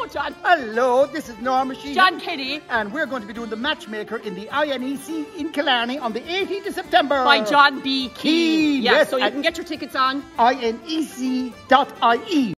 John. Hello, this is Norma Sheehan. Jon Kenny. And we're going to be doing the Matchmaker in the INEC in Killarney on the 18th of September. By John B. Keane. Keane. Yeah, Yes, so you can get your tickets on INEC.ie.